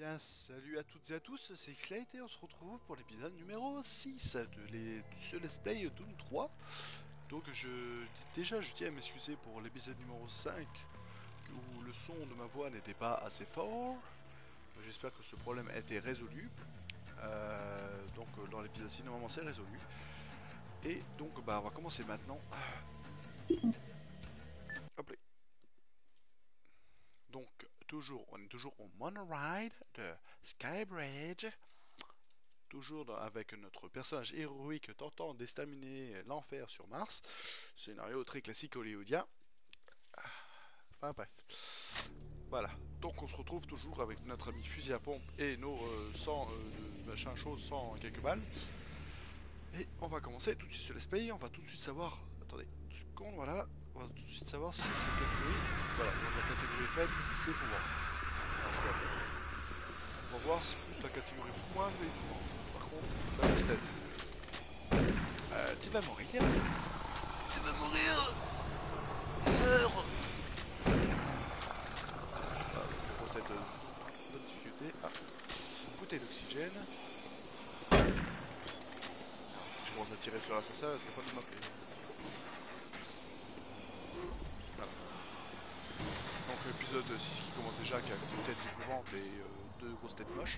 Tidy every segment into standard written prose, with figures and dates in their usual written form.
bien, salut à toutes et à tous, c'est Xlate et on se retrouve pour l'épisode numéro 6 de ce Let's Play Doom 3. Donc je tiens à m'excuser pour l'épisode numéro 5 où le son de ma voix n'était pas assez fort. J'espère que ce problème a été résolu. Dans l'épisode 6 normalement c'est résolu. Et donc on va commencer maintenant. Hop là. Donc on est toujours au monoride de Skybridge. Avec notre personnage héroïque tentant d'estaminer l'enfer sur Mars. Scénario très classique hollywoodien. Enfin bref. Voilà. Donc on se retrouve toujours avec notre ami fusil à pompe et nos 100 machin chose, 100 quelques balles. Et on va commencer tout de suite sur l'esprit. On va tout de suite savoir. Attendez, 2 secondes, voilà. On va tout de suite savoir si cette catégorie. Voilà, donc la catégorie faite, c'est pouvoir. On va voir si plus la catégorie point mais par contre, la grosse tête. Tu vas mourir. Tu vas mourir. Meurs. La grosse tête de difficulté. Ah, une bouteille d'oxygène. Je commence à tirer sur l'assassin, parce qu'il n'y a pas de m'appeler. Voilà. Donc l'épisode 6 qui commence déjà, qui a une scène épouvante et 2 grosses têtes moches.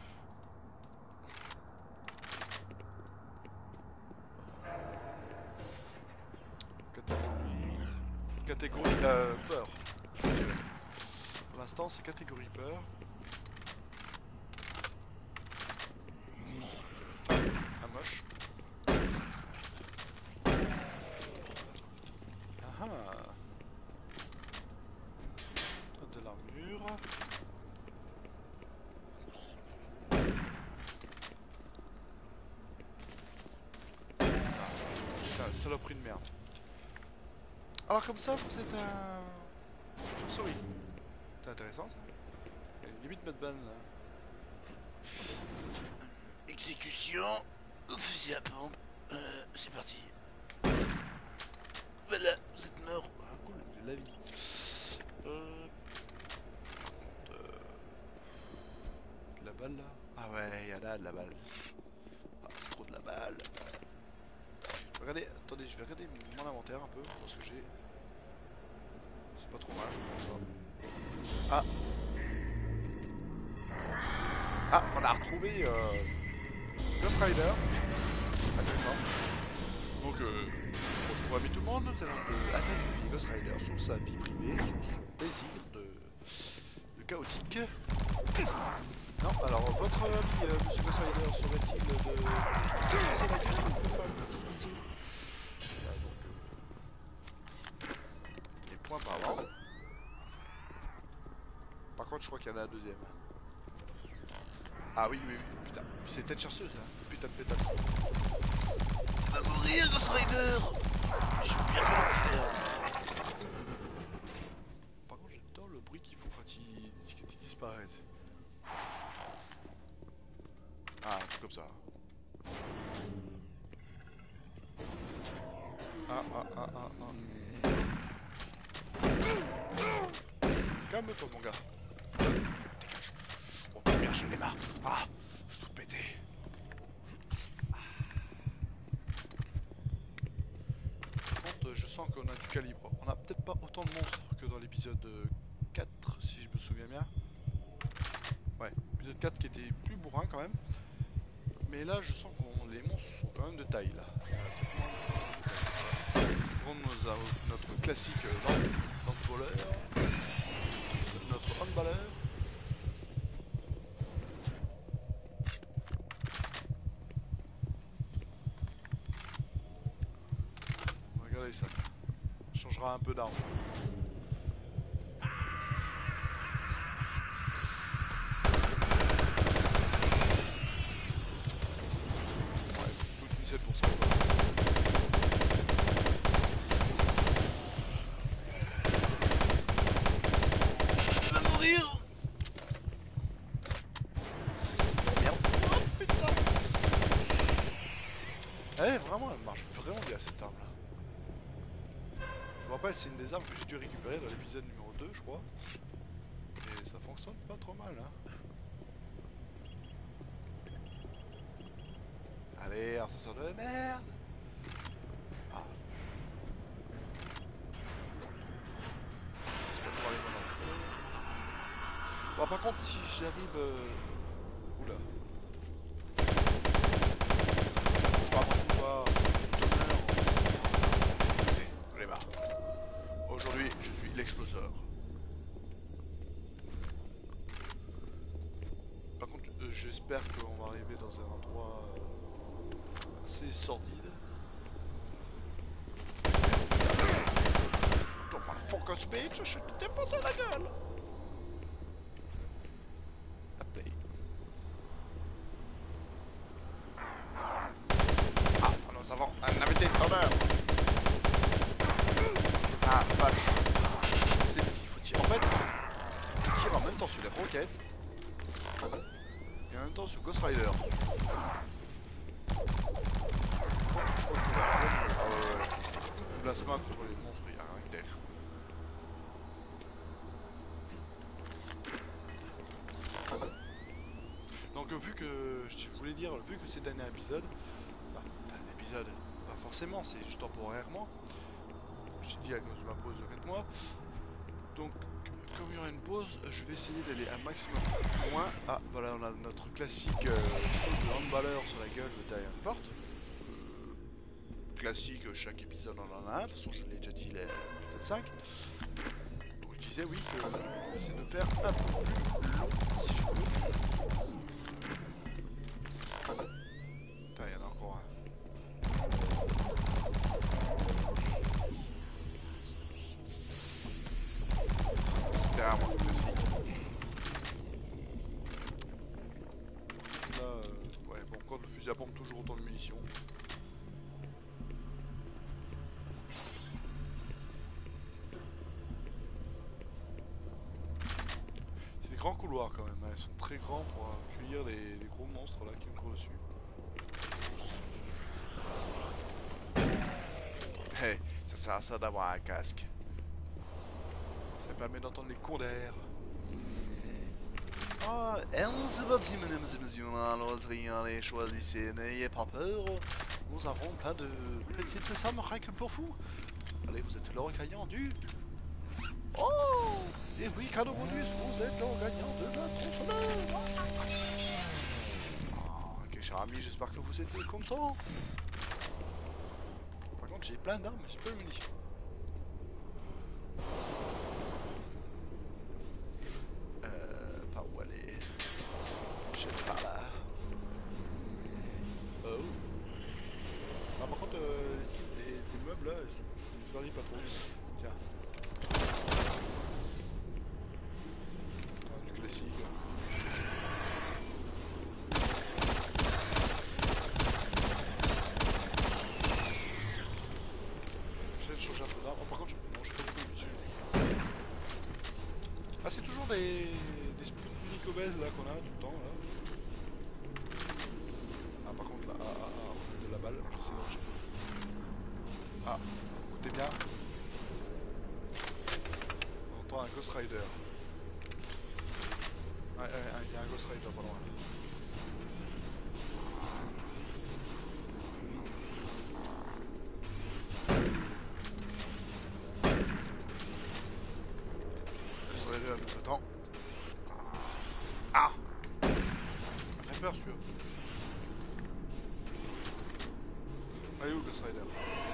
Catégorie peur. Pour l'instant c'est catégorie peur. Ah moche. Ah ah. De l'armure. Putain, saloperie de merde. Alors comme ça vous êtes un chauve-souris. C'est intéressant ça. Il y a une limite de ban là. Exécution au fusil à pompe. C'est parti. Voilà, vous êtes mort. Ah cool, j'ai la vie. De la balle là. Ah ouais, il y a là de la balle. Ah, c'est trop de la balle. Regardez, attendez, je vais regarder mon inventaire un peu, parce que j'ai... C'est pas trop mal, je pense. Ah. Ah, on a retrouvé Ghost Rider. Intéressant. Donc, bonjour amis tout le monde, nous allons interviewer Ghost Rider sur sa vie privée, sur son désir de chaotique. Non, alors votre ami Monsieur Ghost Rider serait-il de... Les points par là. Par contre, je crois qu'il y en a un deuxième. Ah oui, oui, oui, putain. C'est tête chercheuse, là. Putain de pétasse. Tu vas mourir, Ghost Rider. Je suis bien que l'enfer. Par contre, j'adore le bruit qu'ils font quand ils disparaissent. Ah, c'est comme ça. Ah, ah, ah, ah, ah. Calme-toi, mon gars. Dégage. Oh, merde, j'en ai marre. Ah, je suis tout pété. Par contre, je sens qu'on a du calibre. On a peut-être pas autant de monstres que dans l'épisode 4, si je me souviens bien. Ouais, l'épisode 4 qui était plus bourrin quand même. Mais là, je sens que les monstres sont quand même de taille, là. Nous avons notre classique voleur, notre handballeur. Regardez ça. Changera un peu d'arme. Ouais, tout 17%. Vraiment, elle marche vraiment bien cette arme là. Je vous rappelle, c'est une des armes que j'ai dû récupérer dans l'épisode numéro 2, je crois. Et ça fonctionne pas trop mal, hein. Allez, ascenseur de merde. Ah. J'espère pouvoir aller dans le feu. Bon, par contre, si j'arrive... Oula. Je peux apprendre quoi. Allez, on les marre. Aujourd'hui, je suis l'exploseur. Par contre, j'espère qu'on va arriver dans un endroit assez sordide. Don't wanna focus, bitch, je te défonce la gueule. À play. Ah, nous avons un invité d'honneur. Ah, vache. C'est qu'il faut tirer. En fait, tu tires en même temps sur les roquettes. Et en même temps sur Ghost Rider. Je crois que c'est la plasma contre les monstres, il n'y a rien que d'elle. Donc vu que, je voulais dire, vu que c'est un épisode, pas forcément, c'est juste temporairement. J'ai dit à cause de ma pause de 4 mois. Donc comme il y aura une pause, je vais essayer d'aller un maximum loin. Ah voilà, on a notre classique de handballeur sur la gueule derrière une porte. Classique, chaque épisode en a un, de toute façon je l'ai déjà dit, peut-être 5. Donc je disais oui que je vais essayer de faire un peu plus long si je peux. Putain, il y en a encore un. Derrière moi, classique. Là, ouais, bon, quand le fusil à pompe, toujours autant de munitions. C'est des grands couloirs quand même, hein. Ils sont très grands pour accueillir les gros monstres là qui me courent dessus. Hey, ça sert à ça d'avoir un casque. Ça permet d'entendre les cours d'air. Ah, mesdames et messieurs, allez, choisissez, n'ayez pas peur. Nous avons plein de petites sommes rien que pour vous. Allez, vous êtes l'or gagnant du... Oh! Et oui, cadeau bonus, vous êtes l'or gagnant de notre semaine. Ah, ok, cher ami, j'espère que vous êtes contents. Par contre, j'ai plein d'armes, mais j'ai pas de munitions. Par où aller? Je sais pas là. Oh. Ah, par contre, les skins des meubles là, ils varient pas trop. Tiens. Ah, du classique. J'essaie de changer un peu d'arme. Oh, par contre, non, je sais pas beaucoup dessus. Ah, c'est toujours des Sputnik obèses là qu'on a tout le temps là. Ah, par contre là, de la balle, j'essaie d'en chercher. Ah, écoutez bien. On entend un Ghost Rider. Ouais, il y a un Ghost Rider pas loin. Ghost Rider nous attend. Ah! Ça fait peur celui-là. Allez où le Ghost Rider?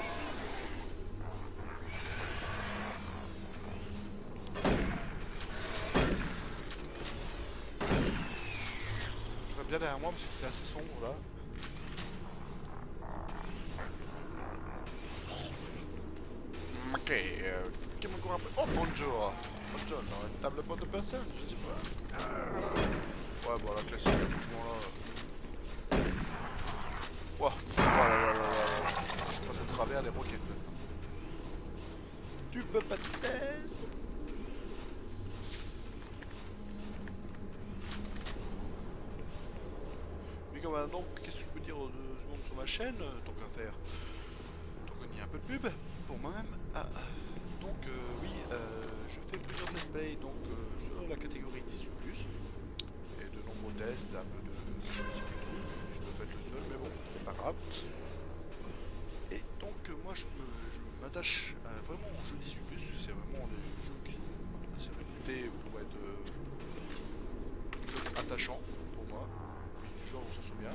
Je serais bien derrière moi parce que c'est assez sombre là. Ok, qui me court un peu. Oh bonjour! Bonjour, non, une table pas de personnes, je sais pas. Ouais, bon, la classique, le mouvement là. Wow. Je passe à travers les roquettes. Tu peux pas te taire. Mais quand même, donc, qu'est-ce que je peux dire aux 2 secondes sur ma chaîne? Tant qu'à faire. Donc on y a un peu de pub pour moi-même. Ah, donc oui, je fais plusieurs let's play donc, sur la catégorie 18+. Et de nombreux tests, un peu de... Je peux pas être le seul, mais bon, c'est pas grave. Crash, vraiment un jeu 18+, c'est vraiment des jeux qui sont réputés pour être jeux attachants pour moi, les joueurs s'en souviennent.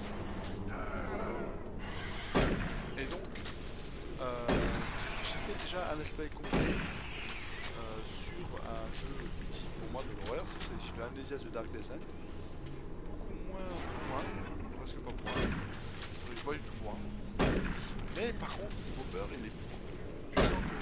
Et donc, j'ai fait déjà un let's play complet sur un jeu mythique pour moi de l'horreur, c'est l'Amnesia The Dark Descent. Beaucoup moins, presque pas point, pas du tout point. Mais par contre, niveau peur, il est beaucoup plus puissant que.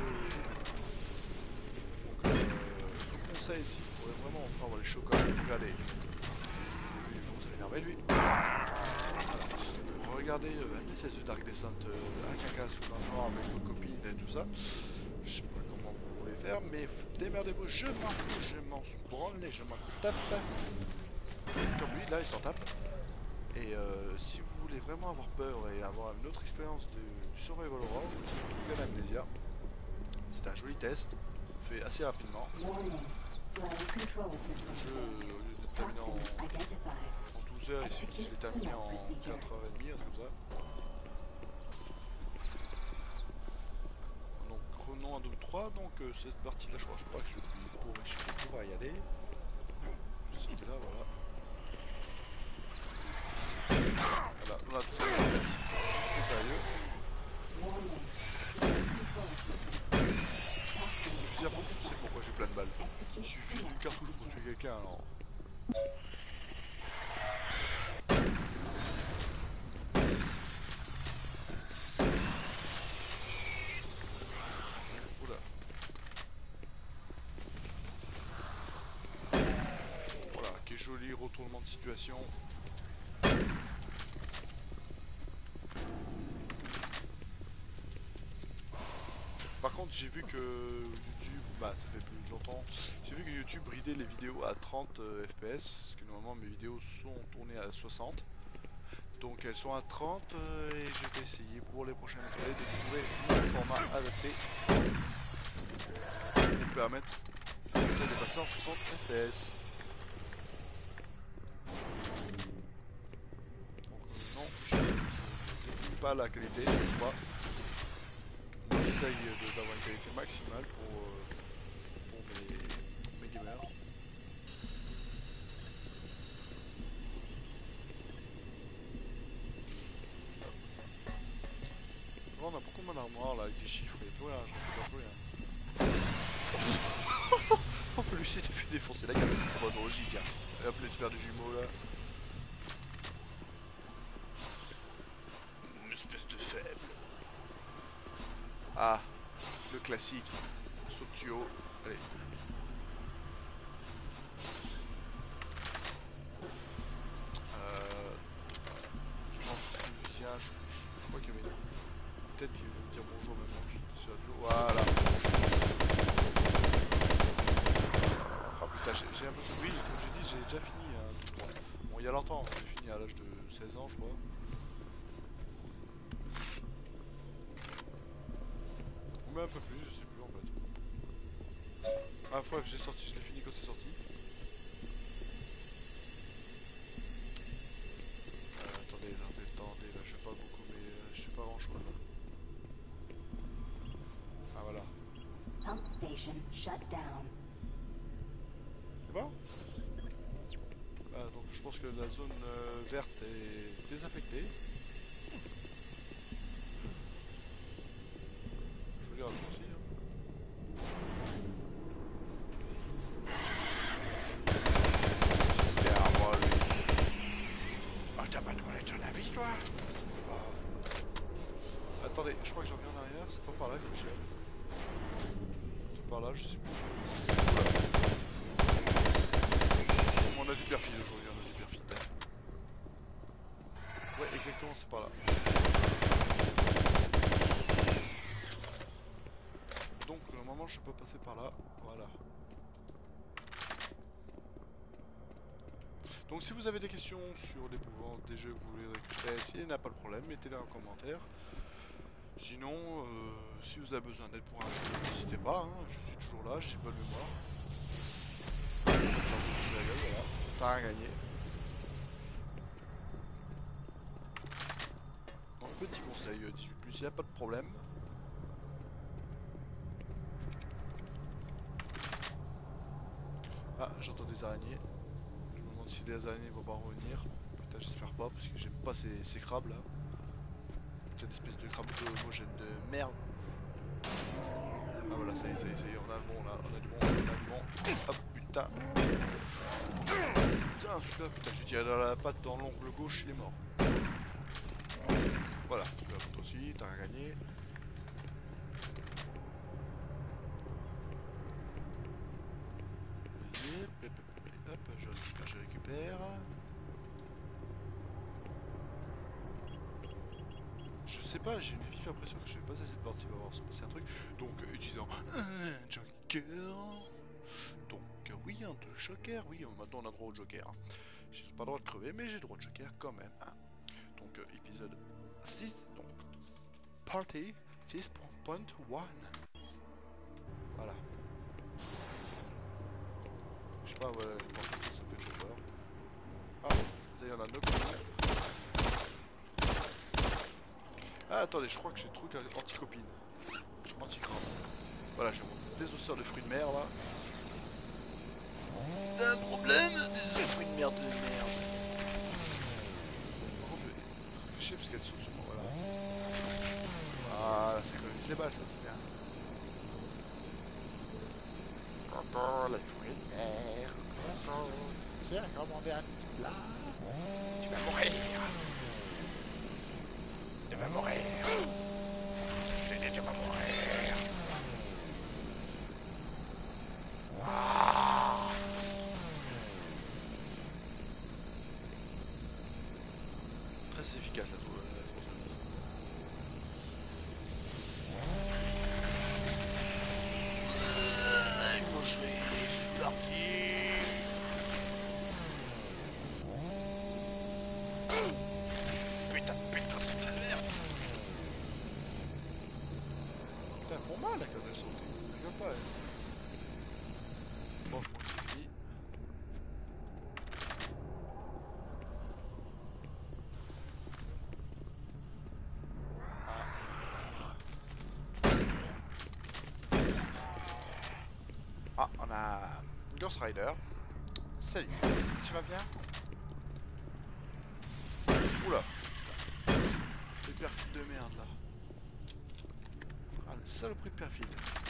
Donc, je vous conseille ici, vous pourrez vraiment avoir les chocs. Regardez. Lui, il commence à m'énerver, lui. Alors, regardez Amnesia The Dark Descent à caca sous un noir avec vos copines et tout ça. Je sais pas comment vous pouvez faire, mais démerdez-vous, je m'en fous, je m'en branle et je m'en tape. Comme lui, là, il s'en tape. Et si vous voulez vraiment avoir peur et avoir une autre expérience du survival horror, vous trouvez l'Amnesia. C'est un joli test, fait assez rapidement. Le jeu, au lieu d'être terminé en 12 heures, ici, je l'ai terminé en 4h30, comme ça. Donc, Renom 1, 2, 3, donc cette partie-là, je crois que je vais pouvoir y aller. Je vais sauter là, voilà. Voilà, on a toujours le classique, c'est sérieux. Je sais pourquoi j'ai plein de balles. Il suffit d'une cartouche pour tuer quelqu'un, alors. Oula. Voilà, quel joli retournement de situation. Par contre, j'ai vu que YouTube, bah ça fait plus longtemps, j'ai vu que YouTube bridait les vidéos à 30 fps, parce que normalement mes vidéos sont tournées à 60. Donc elles sont à 30 et je vais essayer pour les prochaines vidéos de trouver un format adapté pour me permettre de passer en 60 fps. Donc non, je ne pas la qualité, je crois. J'essaye d'avoir une qualité maximale pour mes gamers. Bon, on a beaucoup moins d'armoire là avec des chiffres et tout, là, j'en peux plus rien. En plus, il s'est fait défoncer la gamme, c'est pas logique. Et hop, les paires de jumeaux là. Une espèce de faible. Ah, le classique. Saut de tuyau. Allez. Je m'en souviens, je crois qu'il y avait une tête qui veut me dire bonjour maintenant que je suis sur l'eau. Voilà. Ah putain, j'ai un peu de... Oui, comme j'ai dit, j'ai déjà fini. Hein, bon, il y a longtemps, j'ai fini à l'âge de 16 ans, je crois. Ou même un peu plus, je sais plus en fait. Ah, bref, j'ai sorti, je l'ai fini quand c'est sorti. Attendez, là je fais pas beaucoup, mais je fais pas grand chose là. Ah voilà. Pump station shut down. C'est bon? Donc je pense que la zone verte est désaffectée. Je veux dire aussi. Attendez, je crois que j'en viens en arrière, c'est pas par là que je suis. C'est par là, je sais plus. On a du perfide aujourd'hui, on a du perfide. Ouais, exactement, c'est par là. Donc, normalement, je peux passer par là. Voilà. Donc, si vous avez des questions sur l'épouvante des jeux que vous voulez que je fasse, il n'y a pas de problème, mettez-les en commentaire. Sinon, si vous avez besoin d'aide pour un jeu, n'hésitez pas, hein, je suis toujours là, j'ai bonne mémoire. Voilà, t'as rien gagné. Donc petit conseil 18+, il n'y a pas de problème. Ah, j'entends des araignées. Je me demande si les araignées vont pas revenir. Putain, j'espère pas, parce que j'aime pas ces crabes là. Cette espèce de crabe homogène de merde. Ah voilà, ça y est, ça y est, ça y est, on a le bon là, on a du bon, on a du bon. Hop, putain. Putain, celui-là, putain, j'ai tiré dans la patte dans l'ongle gauche, il est mort. Voilà, toi aussi, t'as rien gagné. Hop, je récupère. Je sais pas, j'ai une vive impression que je vais passer cette partie, il va voir se passer un truc. Donc, utilisant un joker. Donc, oui, un joker, oui, maintenant on a droit au joker. Hein. J'ai pas le droit de crever, mais j'ai le droit de joker quand même. Hein. Donc, épisode 6, donc, party 6.1. Voilà. Je sais pas, ouais, je pense que ça me fait toujours peur. Ah, ça y est, on a 9 coups. Ah, attendez, je crois que j'ai le truc anti-copine. Anti-crame. Voilà, j'ai mon désosseur de fruits de mer là. T'as un problème des fruits de mer de merde. Par contre, je vais réfléchir parce qu'elles sont sur moi, voilà. Voilà, ça économise les balles, ça, c'est bien. Encore les fruits de mer. Encore. Tiens, commandez un petit plat. Tu vas mourir. Tu vas mourir. Je dis, tu vas mourir. Ah. Très efficace la tronçonneuse. Moi je vais, c'est parti. Putain, putain, c'est de la merde. Putain, elles font mal là quand elles sautent. Je rigole pas. Bon, je crois que c'est fini. Ah, on a Ghost Rider. Salut, tu vas bien? Oula. Les perfides de merde là. Ah, le saloperie de perfide.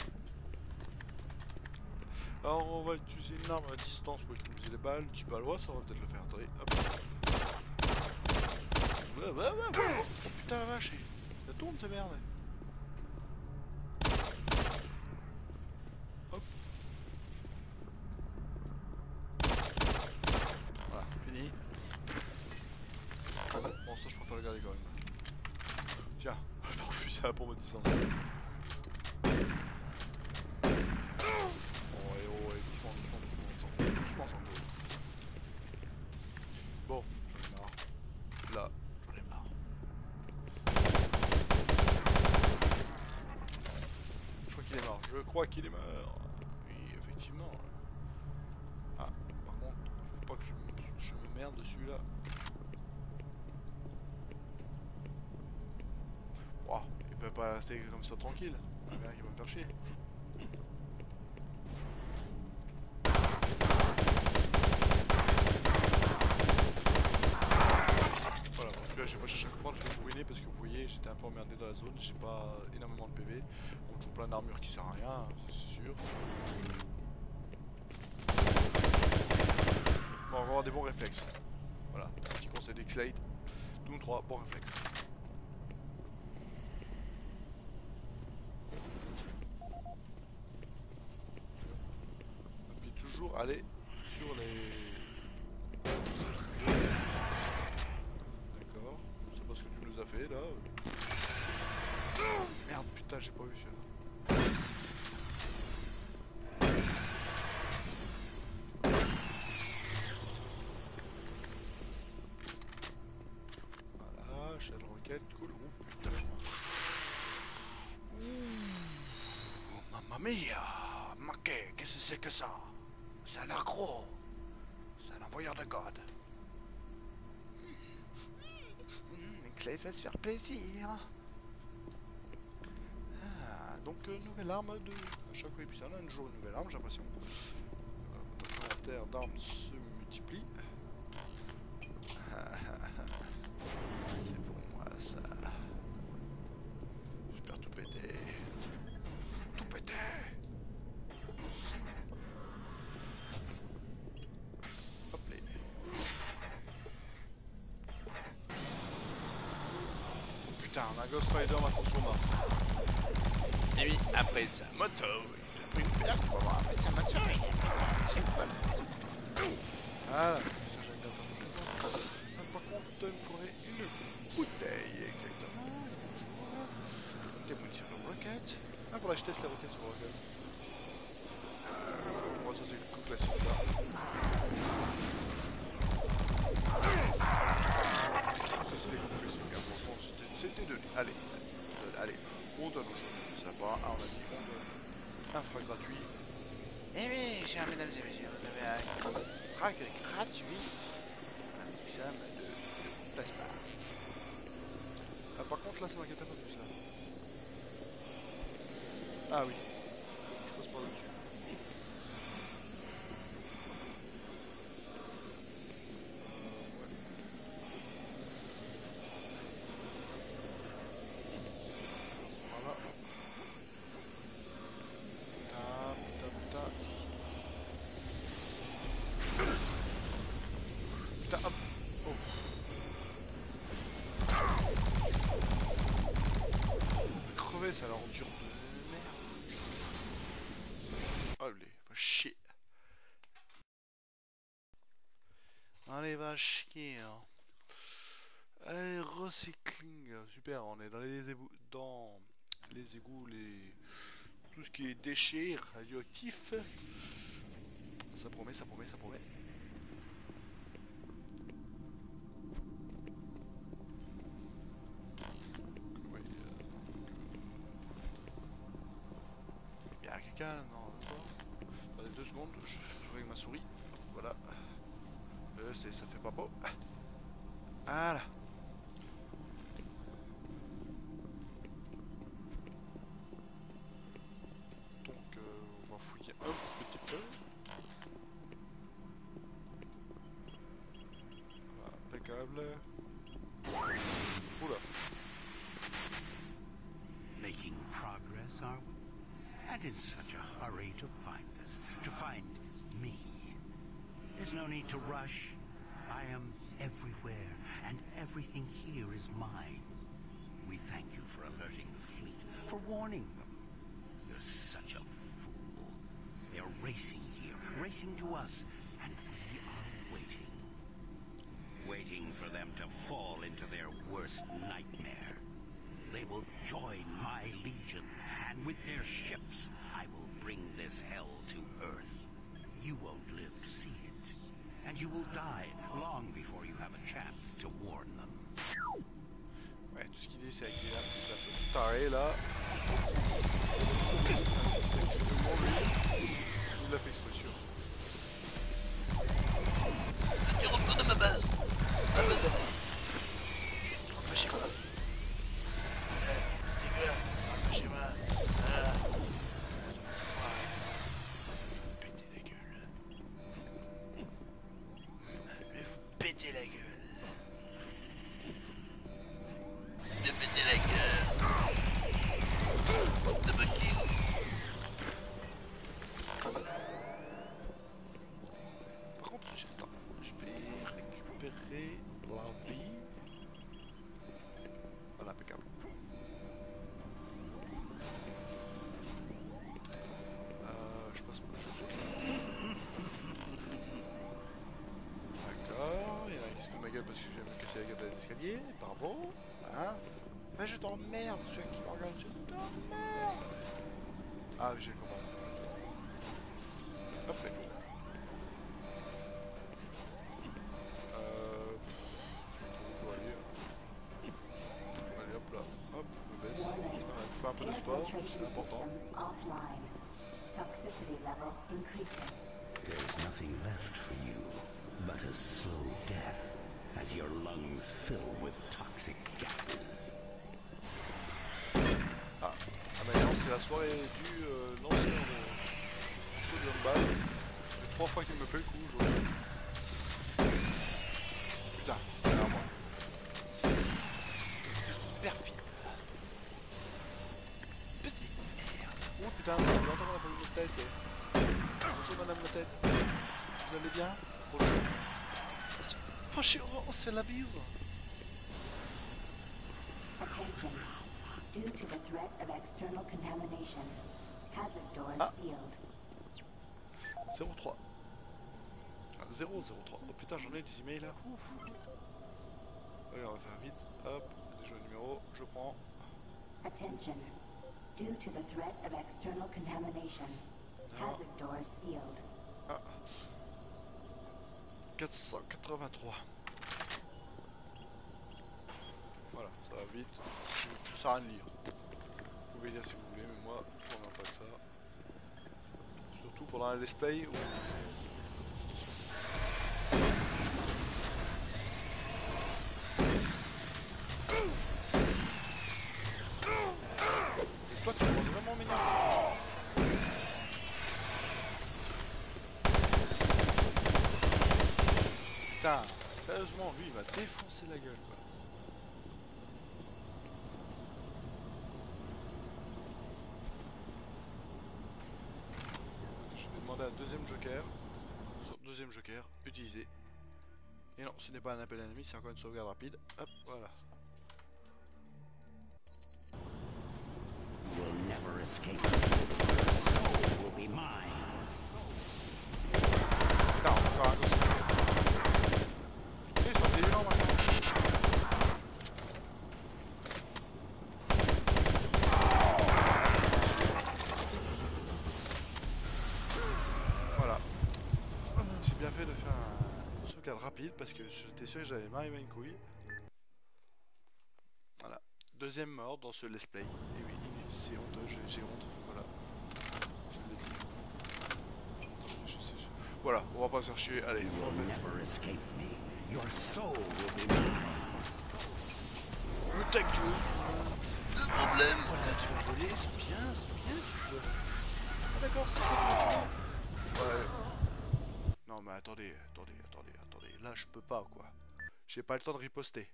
Alors on va utiliser une arme à distance pour utiliser les balles. Tu peux aller, ça va peut-être le faire. Attendez, hop. Oh putain la vache, ça tourne cette merde. Hop. Voilà, fini. Bon, ça je préfère le garder quand même. Tiens, je vais refuser la pompe à distance. Doucement, j'en veux. Bon, j'en ai marre. Là, j'en ai marre. Je crois qu'il est mort. Je crois qu'il est mort. Oui, effectivement. Ah, par contre, faut pas que je me merde dessus là. Wow, il peut pas rester comme ça tranquille. Il va me faire chier. Voilà, en tout cas, j'ai pas cherché à comprendre, je l'ai ruiné parce que vous voyez, j'étais un peu emmerdé dans la zone, j'ai pas énormément de PV, donc je joue plein d'armure qui sert à rien, c'est sûr. Bon, on va avoir des bons réflexes. Voilà, petit conseil d'X-Late, tous nous trois, bons réflexes. Et puis toujours aller sur les... D'accord, je sais pas ce que tu nous as fait là. Merde, putain, j'ai pas vu celui-là. Voilà, shell rocket, cool. Oh putain. Mamma mia! Ma qu'est-ce que c'est que ça? Ça a l'air gros. C'est un envoyeur de God. Clay va se faire plaisir. Ah, donc nouvelle arme de... À chaque épisode on a toujours une nouvelle arme, j'ai l'impression. inventaire d'armes se multiplie. C'est pour moi ça. J'espère tout péter. Tout péter. Hop les. Putain, un Ghost Rider m'a transformé. Et oui, après sa moto, il a pris une perte pour avoir après sa moto, il est ah, ça j'aime bien faire. Par contre, il me faudrait une bouteille, exactement. Des munitions de roquette. Ah, faudrait que je teste les roquettes sur le roquette. Bon, ça c'est le coup classique ça. Ça c'est des coups classiques, hein. Franchement, c'était donné. Allez, allez, on donne aux gens. Ça va, on a dit on donne. Un frag gratuit. Eh oui, chers mesdames et messieurs, vous avez un frag gratuit. Un examen de plasma. Ah, par contre, là, ça m'inquiète pas plus, ça. Ah oui. Je passe par là-dessus. Voilà. Putain, hop. Oh. Crever, ça leur endure de merde. Oh, les va chier. Allez, va chier. Hein. Allez, recycling. Super, on est dans les égouts, tout ce qui est déchets radioactifs. Ça promet, ça promet, ça promet. Oui, il y a quelqu'un, non, pas. Attendez 2 secondes, je joue avec ma souris. Voilà. Ça fait pas beau. Voilà. Donc, on va fouiller un petit peu. Voilà, impeccable. Oula. Making progress, are we? And in such a hurry to find us, to find me. There's no need to rush. I am everywhere, and everything here is mine. We thank you for alerting the fleet, for warning them. You're such a fool. They're racing here, racing to us, and we are waiting. Waiting for them to fall into their worst nightmare. They will join my legion, and with their ships, I will bring this hell to Earth. You won't live to see it. And you will die long before you have a chance to warn them. Ouais, tout ce qu'il dit, c'est avec des lames, c'est un peu tout taré là. Il l'a fait expression. Tu rentres dans ma base. Ma base. Rentre chez moi. Rentre chez moi. Péter la gueule. De péter la gueule. De bucking. Par contre, j'attends. Je vais récupérer la vie. Voilà, impeccable. Je passe pas, je saute. D'accord, il y en a qui se fout de ma gueule parce que je viens me casser la gueule dans l'escalier. Bravo. Hein. Mais je t'emmerde, ceux qui me regardent, je t'emmerde. Ah, j'ai compris. Après. Allez hop là, hop, je me baisse. Fais un peu de sport, c'est Infiltration important. system offline. Toxicity level increasing. There's nothing left for you but a slow death as your lungs fill with toxic gases. Ah, maintenant c'est la soirée du lanceur de handball. Le 3 fois qu'il me fait le coup, je vois. Putain, derrière moi. Perfide. Petite merde. Oh putain, j'entends la police de tête. Bonjour madame la tête. Vous allez bien? Bonjour. Bonjour, on se fait la bise. Attention. Due to the threat of external contamination, hazard doors sealed. 03. 003. Oh putain, j'en ai des emails là. Ouf. Allez, on va faire vite. Hop, déjà le numéro, je prends. Attention. Due to the threat of external contamination, hazard doors sealed. Ah. 483. Voilà, ça va vite. Ça sert à rien de lire. Vous pouvez lire si vous voulez, mais moi, je ne pas que ça. Surtout pendant un let's play où... Et toi, tu commences vraiment m'énerver. Putain, sérieusement, lui, il va défoncer la gueule, quoi. Je vais demander un deuxième joker. Deuxième joker, utilisé. Et non, ce n'est pas un appel ennemi, c'est encore une sauvegarde rapide. Hop, voilà. Will never escape. Soul will be mine. Putain, encore un gosse. Ils sont déviants maintenant. Voilà. J'ai bien fait de faire une sauvegarde rapide parce que j'étais sûr que j'allais m'arriver une couille. Voilà. Deuxième mort dans ce let's play. Et oui, c'est honteux, j'ai honte. Voilà. Je l'ai dit. Voilà, on va pas se faire chier. Allez, on va faire. Never escape me. Your soul will be mine. Le tech le problème, voilà, tu vas voler, c'est bien, tu veux. Ah d'accord, c'est ça que tu veux. Ouais. Non mais attendez. Là je peux pas quoi. J'ai pas le temps de riposter.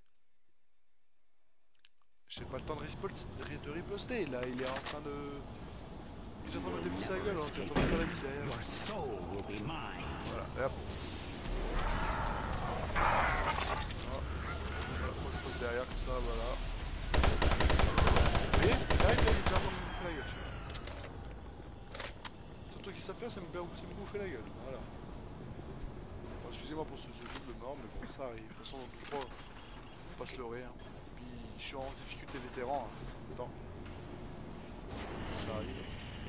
J'ai pas le temps de riposter. Là il est en train de... Il est en train de me défoncer la gueule, hein. J'ai en train de faire la bise derrière. Your soul will be mine. Voilà, et hop. Voilà, faut que je pose derrière comme ça, voilà. Vous voyez? Là il est déjà en train de me bouffer la gueule. Tout truc qu'il savent faire, c'est me bouffer la gueule. Voilà. Bon, excusez-moi pour ce double mort, mais bon, ça arrive. De toute façon, je crois, faut pas se leurrer. Hein. Puis, je suis en difficulté vétéran. Hein. Attends. Ça arrive.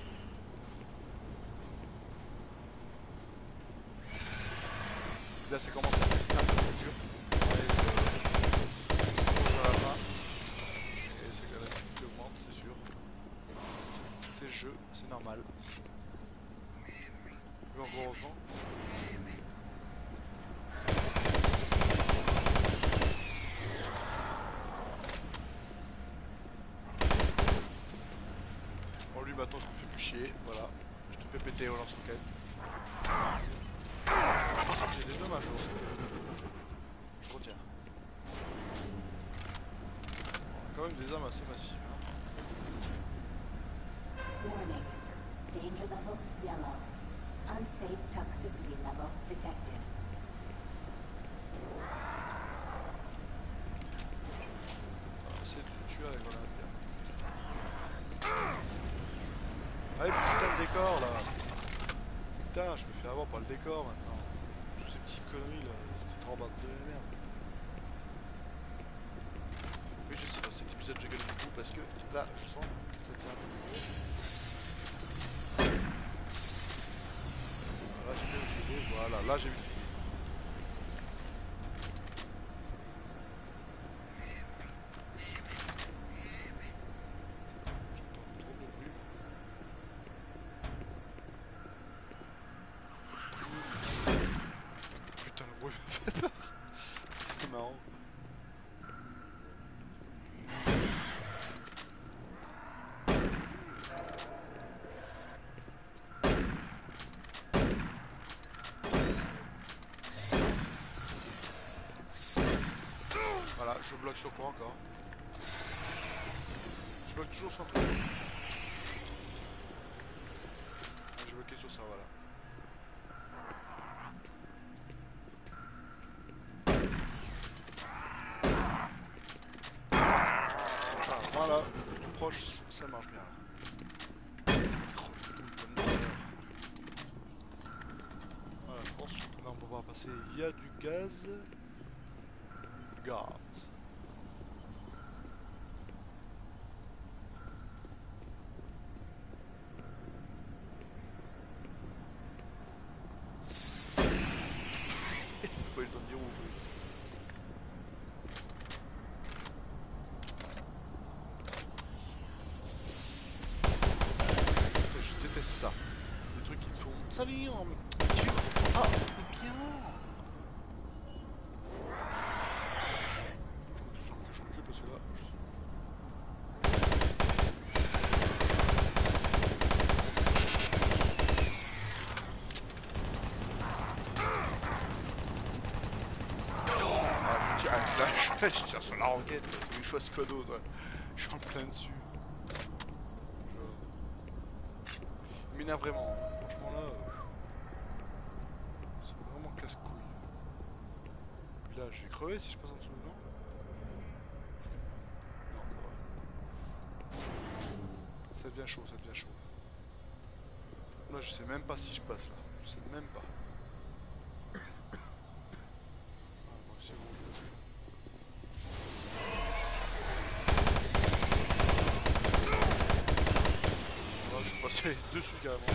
Là, ça commence à être un peu dur. On va la fin. Et c'est quand même qui augmente, c'est sûr. C'est le jeu, c'est normal. Mais heureusement. Bon, lui, maintenant, je me fais plus chier. Voilà. Je te fais péter au lance-roquette. J'ai des dommages aussi. Je retiens. Quand même des armes assez massives. Warning. Danger level yellow. Unsafe toxicity level detected. C'est de tuer avec grenade. Allez, putain le décor là. Putain, je me fais avoir par le décor maintenant. Toutes ces petites conneries là, ces petites rambardes de merde. Oui, je sais, dans cet épisode je gueule beaucoup parce que là, je sens que c'était un peu plus. Là, j'ai bien utilisé, voilà, là j'ai utilisé. Putain, le bruit me fait peur. C'est marrant. Je bloque sur quoi encore? Je bloque toujours sur un truc. Ah, j'ai bloqué sur ça, voilà. Ah, voilà, tout proche, ça marche bien là. Voilà, je pense que là on va pouvoir passer. Il y a du gaz. Gaz. Pas eu le temps de dire où. Je déteste ça. Les trucs qui te font. Salut, ah, mais bien. Je recule parce que là. Je tire sur la roquette, faut que je fasse quoi d'autre. Je suis en plein dessus. Il m'énerve vraiment. Franchement là, c'est vraiment casse-couille. Puis là, je vais crever si je passe en dessous, non? Non, ça va. Ça devient chaud, ça devient chaud. Là, je sais même pas si je passe là. Je sais même pas. Ah, bon, c'est bon, je le fais. Je suis passé dessus carrément.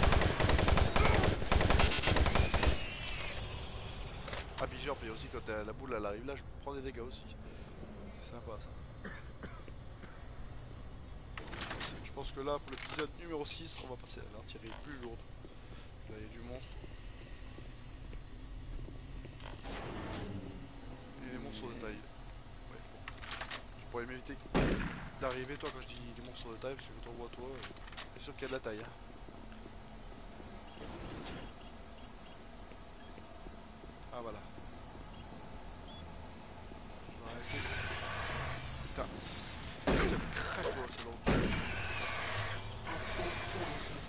Ah puis genre, puis aussi quand la boule elle arrive là, je prends des dégâts aussi. C'est sympa ça. Je pense que là pour l'épisode numéro 6, on va passer à l'artillerie plus lourde. Là il y a du monstre. Et les monstres de taille. Ouais, bon. Tu pourrais m'éviter d'arriver toi quand je dis des monstres de taille, parce que quand on voit toi, c'est sûr qu'il y a de la taille. Hein. Ah voilà. Je vais arrêter. Putain. Il me craque quoi, c'est long. Access granted.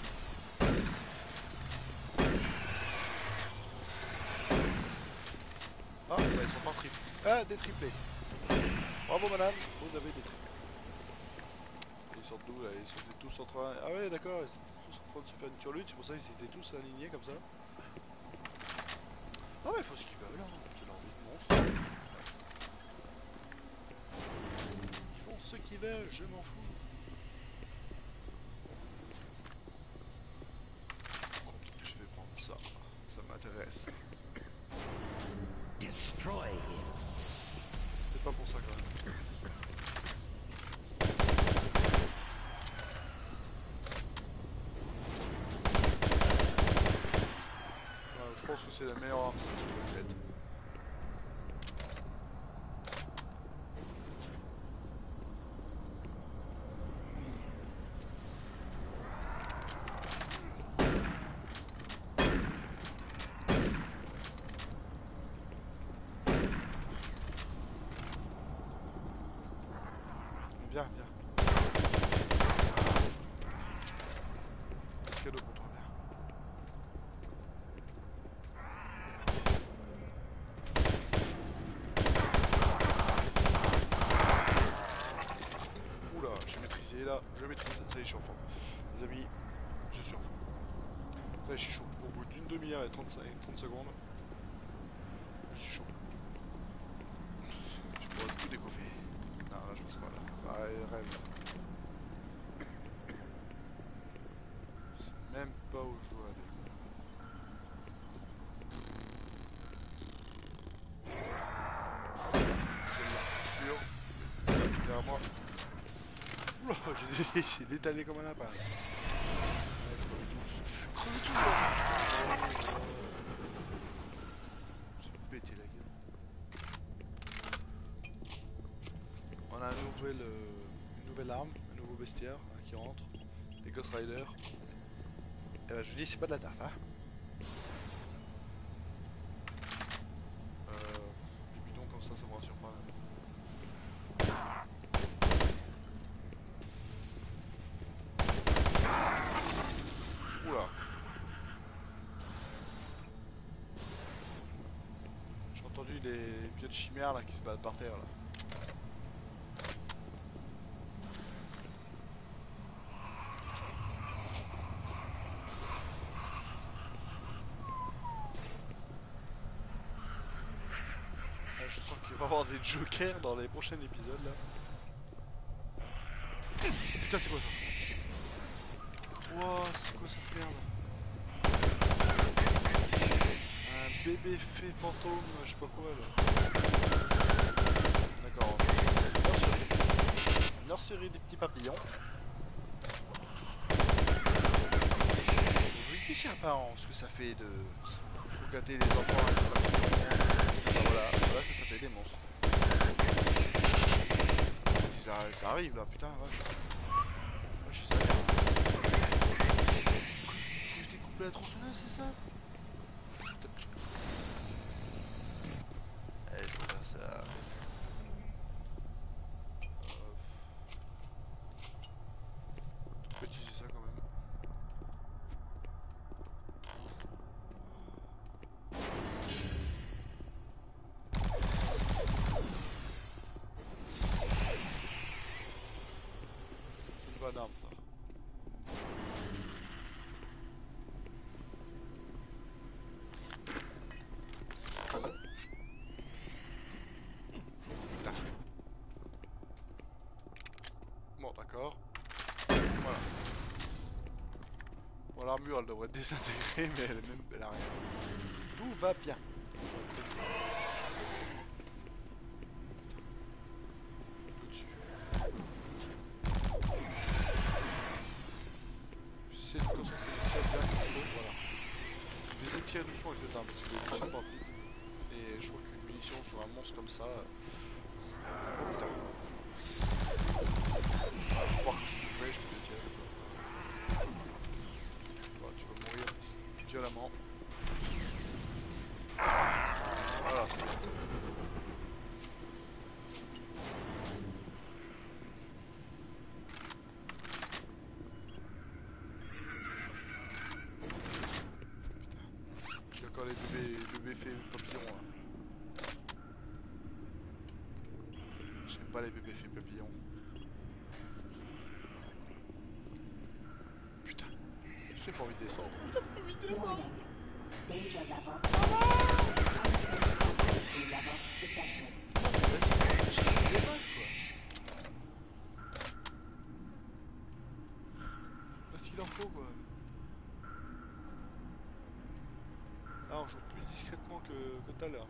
Ah, bah ils sont pas triplés. Ah, des triplés. Bravo madame, vous avez des triplés. Ils sortent d'où là? Ils sont tous en train... Ah ouais d'accord, ils sont tous en train de se faire une turlute, c'est pour ça qu'ils étaient tous alignés comme ça. Ah ouais, il faut ce qu'ils veulent, hein. C'est leur vie de monstre. Ils font ce qu'ils veulent, je m'en fous. Je vais prendre ça, ça m'intéresse. Destroy him. C'est pas pour ça quand même. Je pense que c'est la meilleure arme, c'est toute la tête. Viens, viens. Petit cadeau pour toi, viens. Oula, j'ai maîtrisé là, je maîtrise, ça y est, je suis en forme. Les amis, je suis en forme. Là, je suis chaud. Au bout d'une demi-heure et 30 secondes, je suis chaud. Je pourrais tout décoiffer. Non, là, je pense pas là. Ah, rêve là. Je sais même pas où je dois aller. Sûr. Derrière moi. Oula, j'ai détalé comme un lapin. Ouais, crevez tous. C'est pété la gueule. On a une nouvelle arme, un nouveau bestiaire hein, qui rentre. Les Ghost Riders. Et ben, je vous dis, c'est pas de la tarte, hein. Les bidons comme ça me rassure pas. Même. entendu les vieilles chimères là qui se battent par terre là. Ah, je sens qu'il va y avoir des jokers dans les prochains épisodes là. Putain, c'est quoi ça? Wow, c'est quoi cette merde? Un bébé fée fantôme, je sais pas quoi là. D'accord. Nurserie des petits papillons. Vous réfléchissez pas en ce que ça fait de gâter les enfants avec des papillons. Voilà, voilà que ça fait des monstres. Ça arrive là, putain, vache. Vache, ça vient. Faut que je découpe la tronçonneuse, c'est ça? Allez, je vais faire ça. Tout petit, c'est ça quand même. C'est une bonne arme ça. Bon, d'accord. Voilà. Bon, l'armure elle devrait être désintégrée, mais elle a rien. Tout va bien. Dessus. J'essaie de me concentrer bien comme il faut, voilà. J'essaie de tirer doucement avec cette arme parce que les munitions partent vite. Et je crois qu'une munition sur un monstre comme ça, c'est pas putain. Je crois que je peux les tirer. Voilà, tu vas mourir violemment. Voilà. Il y a encore les bébés faits papillons là. J'aime pas les bébés faits papillons. Putain, j'ai pas envie de descendre. J'ai pas envie de descendre. Warning. Danger level. Toxicity level detected. J'ai des balles quoi. Parce qu'il en faut quoi. Là on joue plus discrètement que tout à l'heure.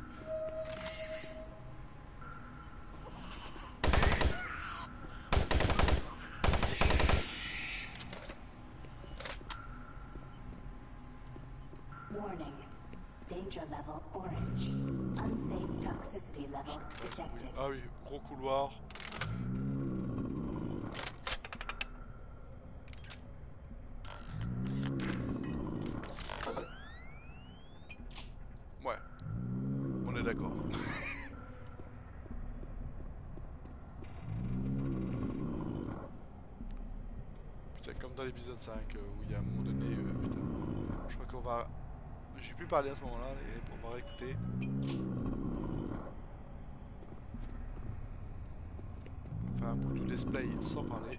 Warning. Danger level orange. Unsafe toxicity level detected. Ah oui, gros couloir. Ouais, on est d'accord. Putain, comme dans l'épisode 5 où il y a un moment donné, putain, je crois qu'on va... J'ai pu parler à ce moment-là et on va réécouter. Enfin, pour tout display sans parler.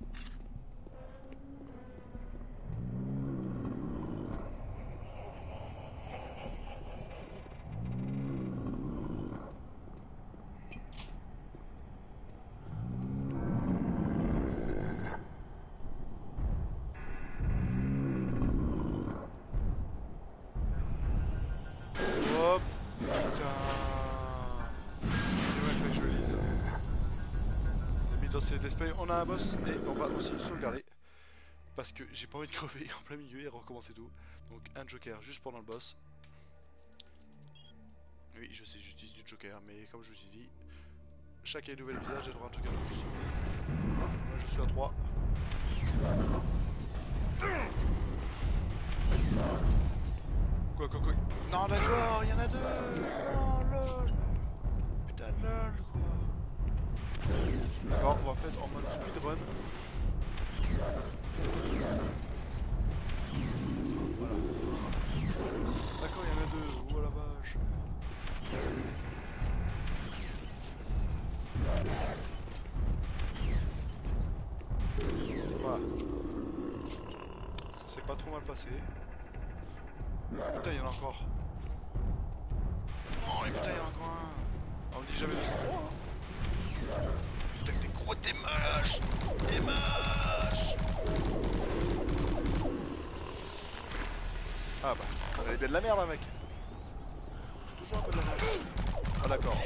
Hop, putain. C'est vrai que je lise. On a mis dans ces displays, on a un boss et on va aussi le sauvegarder. Parce que j'ai pas envie de crever en plein milieu et recommencer tout. Donc un joker juste pendant le boss. Oui, je sais, j'utilise du joker, mais comme je vous ai dit, chaque nouvel visage, j'ai droit à un joker de plus. Là, je suis à 3. Quoi. Non, d'accord, il y en a 2. Non, lol. Putain, lol, quoi. D'accord, on va faire en mode speedrun. Voilà. D'accord, il y en a 2. Oh la vache. pas trop mal passé. Ah, putain, il y en a encore. Oh, et putain, il y en a encore un. On dit jamais 203. Hein. Putain, t'es gros, t'es moche. T'es moche. Ah bah, elle est bien de la merde, hein, mec. Toujours un peu de la merde. Ah d'accord.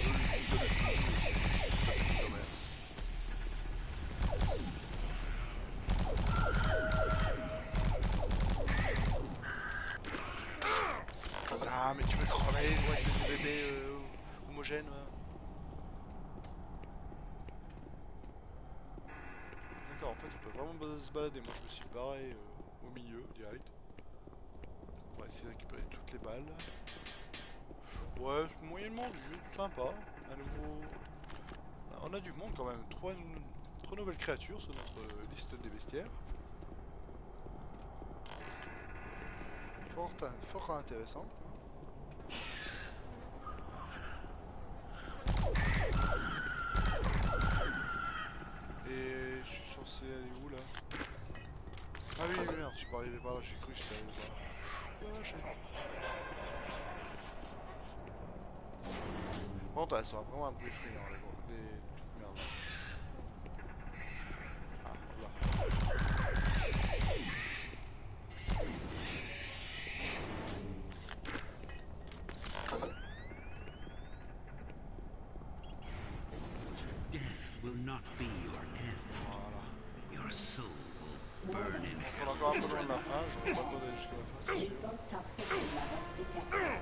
Ah mais tu veux crever, ouais, avec des bébés homogènes. D'accord, en fait il peut vraiment se balader. Moi je me suis barré au milieu, direct. On va essayer de récupérer toutes les balles. Ouais, moyennement vu, sympa. À nouveau... On a du monde quand même. Trois nouvelles créatures sur notre liste des bestiaires. Fort intéressant. Et je suis censé aller où là? Ah oui, merde, je suis pas arrivé par là, j'ai cru que j'étais arrivé par là. Bon, elles sont vraiment un peu effrayants, les toutes merdes. Ah, là. Death will not be your end. Voilà. Your soul will burn in On est hell. encore un peu loin de la fin, je vais pas attendre jusqu'à la fin, c'est sûr. Lethal toxicity level detected.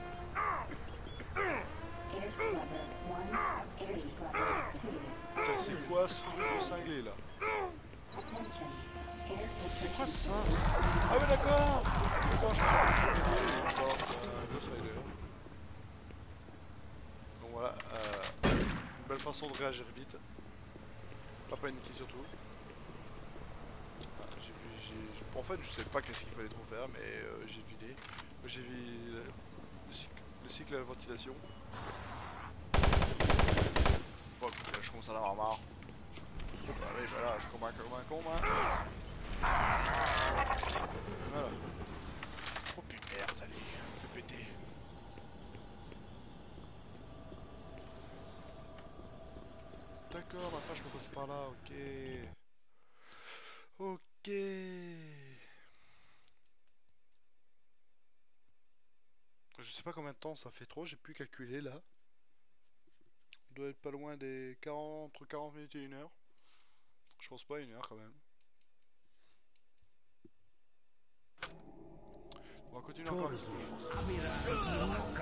Air scrubber 1 of air scrubber activated. Putain, c'est quoi ce truc de cinglé là? Attention. Air C'est quoi filtration ça? system. Ah ouais d'accord! D'accord, je comprends. Ghost Rider. Donc voilà, une belle façon de réagir vite. Pas paniquer surtout. Ah, en fait je sais pas qu'est-ce qu'il fallait trop faire, mais j'ai deviné. J'ai vu le cycle de la ventilation. Bon, écoute, là, je commence à en avoir marre. Allez, voilà, je combats comme un con, hein. Voilà. Oh putain, merde, allez, fais péter. D'accord, maintenant je peux passer par là, ok. Ok. Je sais pas combien de temps ça fait trop, j'ai pu calculer là. On doit être pas loin des 40, entre 40 minutes et 1 heure. Je pense pas 1 heure quand même. On va continuer encore un petit peu, je pense.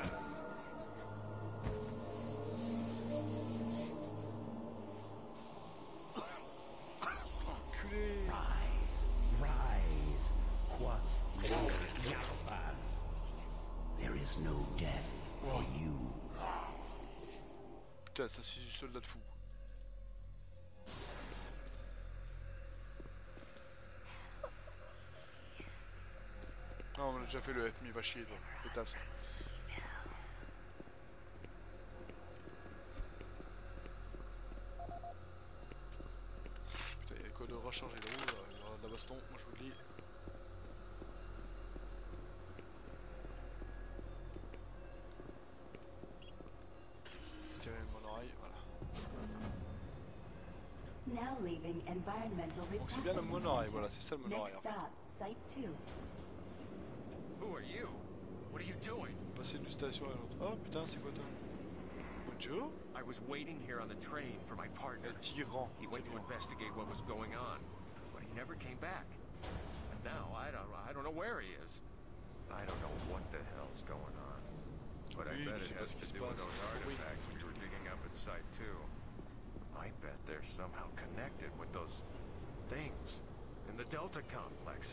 Enculé. Rise, quoth Lord Yalpan. There is no death for you. Putain, ça c'est du soldat de fou. Non, on a déjà fait le ethnie, va chier toi, pétasse. Putain, il y a quoi de recharger de roue, il y aura de la baston, moi je vous le dis. Tirer mon oreille, voilà. Now leaving environmental Donc c'est bien le reprocessing monorail, center. voilà, c'est ça le monorail Next en fait. stop, site 2. Who are you? What are you doing? Passer d'une station à l'autre. Oh putain, c'est quoi toi? Bonjour? I was waiting here on the train for my partner. Tyran. He went to investigate what was going on, but he never came back. And now I don't know where he is. I don't know what the hell's going on. But I Oui, bet je it sais pas has ce qui to se do with passe. those Oui. artifacts we were digging up at Site 2. I bet they're somehow connected with those things in the Delta Complex.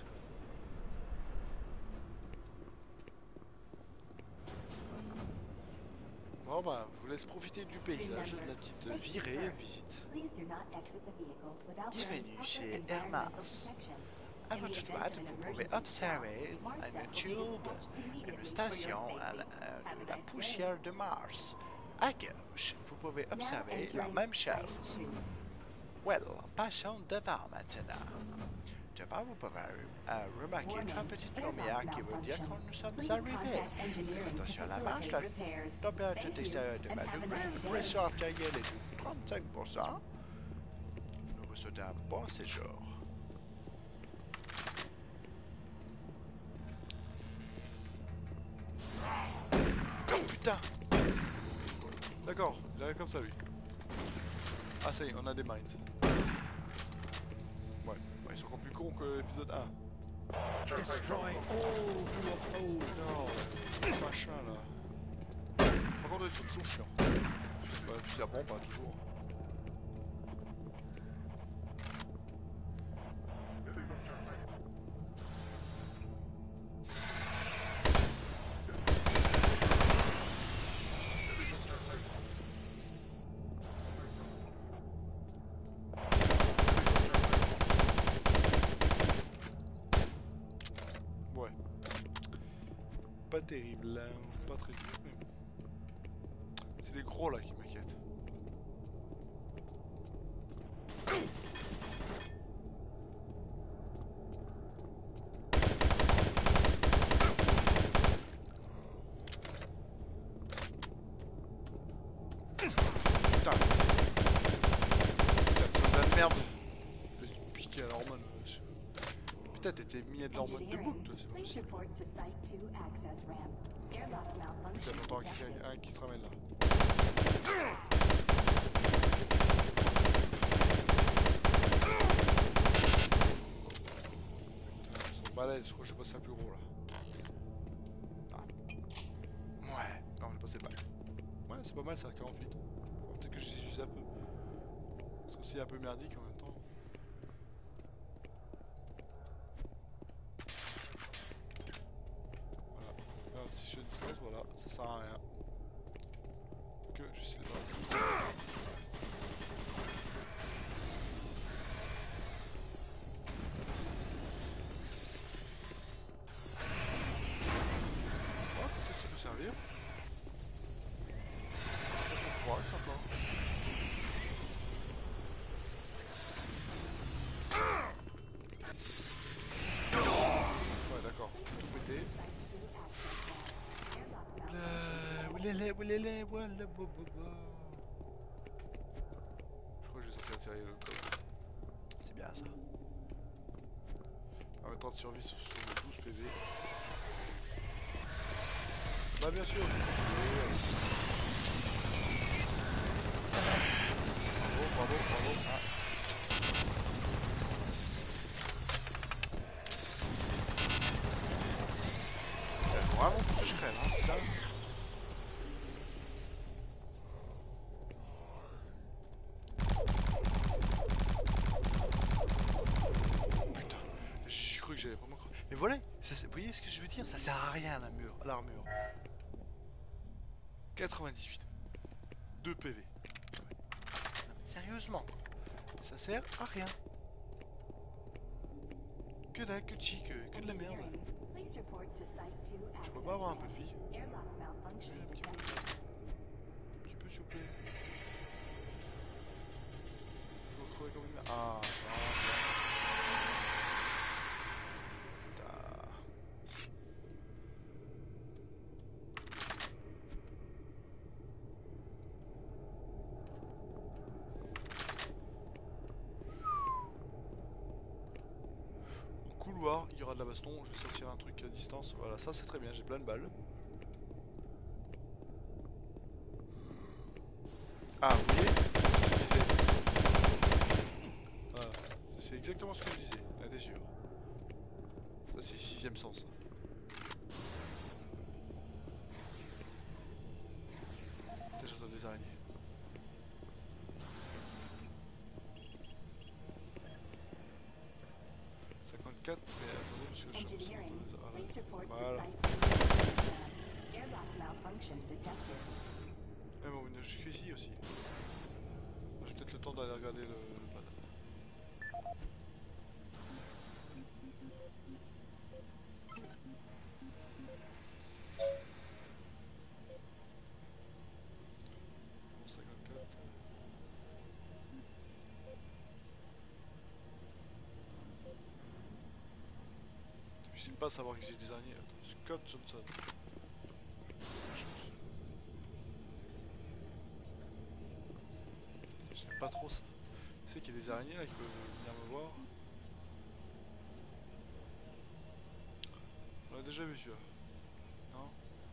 Bon bah, je vous laisse profiter du paysage, de la petite virée, visite. Please do not exit the vehicle without wearing Bienvenue proper chez Air environmental Mars. protection. À In the votre event droite, of an vous pouvez emergency observer stop, Marsat une will be tube, dispatched immediately une for station your safety. Have de a la nice day. poussière de Mars. À gauche, vous pouvez Now observer la entering même site chose. 2. Well, passons devant maintenant. Devant, vous pouvez remarquer Warning, trois petites airlock lumières qui vous disent malfunction. que nous sommes Please arrivés. contact engineering to Attention à la marche, facilitate la repairs. température Thank you, extérieure de and have a degrés, nice day. pression artérielle est de 35%. Nous vous souhaitons un bon séjour. Oh putain! D'accord, il arrive comme ça lui. Ah ça y est, on a des mines. Ouais, bah, ils sont encore plus cons que l'épisode 1. Destroy all who oppose. Non, machin là. Par contre, c'est toujours chiant. Bah, tu la prends pas toujours. Ouais. Pas terrible, hein, pas très dur, mais bon. C'est les gros là qui m'inquiètent. Putain. Putain, de la merde. Je vais piquer à l'hormone. Putain, t'étais mis à de l'hormone de boucle, toi, c'est pas Please possible. report to Site 2 access ramp. Airlock malfunction Putain, attends, detected. qu'il y a un qui se ramène là. Putain, ils sont balèzes, je crois que je passe un plus gros là. Ah. Ouais, non, j'ai passé le bac. Ouais, c'est pas mal ça, 48. Bon, peut-être que j'y suis un peu. Parce que c'est un peu merdique en même temps. Voilà. Alors, si je suis à distance, voilà, ça sert à rien. Que je sais pas. Ouais, peut-être ça peut servir. Ça fait froid, simplement. Ouais, d'accord, tout pété. Site 2 access ramp. Airlock malfunction. Oulélé, voilà, Je crois que je vais sortir tirer le code. c'est bien ça. Un temps de survie sur 12 PV. Bah bien sûr. Bravo, bravo, bravo. Ah. Vraiment, je crève, hein, putain. Putain, j'ai cru que j'allais vraiment crever. Mais voilà, vous voyez ce que je veux dire? Ça sert à rien l'armure. 98. 2 PV. Sérieusement, Ça sert à rien. Que dalle, que chic, que de la merde. Engineering, please report to Site 2 Je access peux pas avoir un peu ramp. de vie? Airlock malfunction Un petit peu. detected. Un petit peu s'il vous plaît. Je vais crever comme une merde. Ah, bien. Putain. Au couloir, il y aura de la baston. Je vais sortir un truc à distance. Voilà, ça c'est très bien. J'ai plein de balles. Ah, vous voyez ce que je disais. Voilà. C'est exactement ce que je disais. Ah, t'es sûr. Ça, c'est le 6ème sens. Putain, j'entends des araignées. Mais attendez, parce que je Engineering, voilà. please report to Voilà. Site 2 access ramp. Airlock malfunction detected. Mais bon, on est jusqu'ici aussi. J'ai peut-être le temps d'aller regarder le pad. Bon, 54. sais pas savoir que j'ai des araignées. Attends, Scott Johnson. J'aime pas trop ça. Tu sais qu'il y a des araignées là qui peuvent venir me voir. On l'a déjà vu celui-là. Non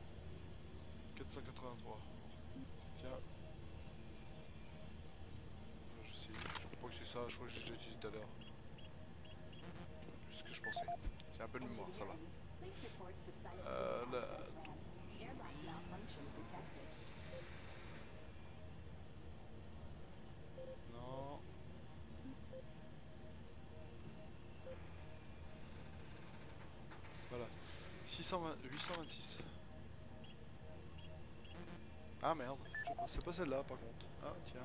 483. Tiens. Je sais, je crois que c'est ça, je crois que j'ai déjà utilisé tout à l'heure. C'est ce que je pensais. J'ai un peu de mémoire, ça va. Là... Non. Voilà. 826. Ah merde, c'est pas celle-là par contre. Ah tiens.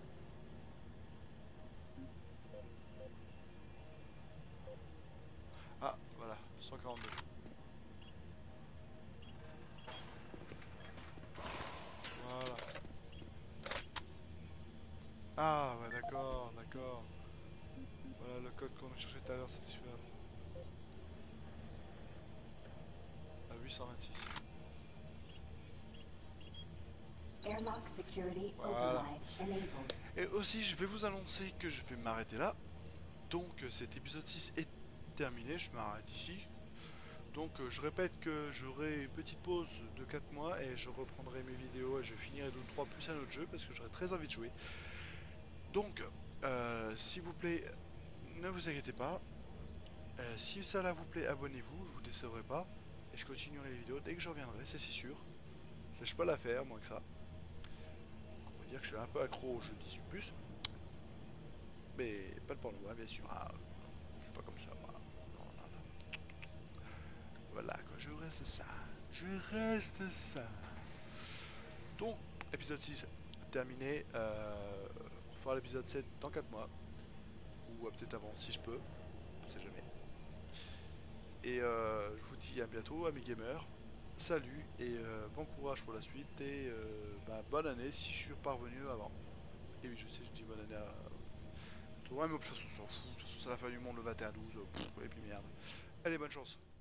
Ah voilà, 142. Voilà. Ah ouais d'accord, d'accord. Voilà le code qu'on a cherché tout à l'heure, c'était celui-là. À 826. Airlock security Voilà. override enabled. Et aussi je vais vous annoncer que je vais m'arrêter là. Donc cet épisode 6 est terminé, je m'arrête ici. Donc je répète que j'aurai une petite pause de 4 mois et je reprendrai mes vidéos et je finirai 2-3 plus un autre jeu parce que j'aurai très envie de jouer. Donc s'il vous plaît, ne vous inquiétez pas. Si ça là vous plaît, abonnez-vous, je vous décevrai pas. Et je continuerai les vidéos dès que je reviendrai, c'est sûr. Je lâche pas l'affaire, moins que ça. On va dire que je suis un peu accro au jeu 18+. Mais pas le porno, hein, bien sûr. Ah, je suis pas comme ça, moi. Non, non, non. Voilà, quoi, je reste ça. Je reste ça. Donc, épisode 6 terminé. On fera l'épisode 7 dans 4 mois. Ou peut-être avant, si je peux. Je sais jamais. Et je vous dis à bientôt, amis gamers. Salut et bon courage pour la suite. Et bonne année si je suis parvenu avant. Et oui, je sais, je dis bonne année à... Ouais, mais de toute façon, on s'en fout. De toute façon, c'est la fin du monde le 21-12. Et puis merde. Allez, bonne chance.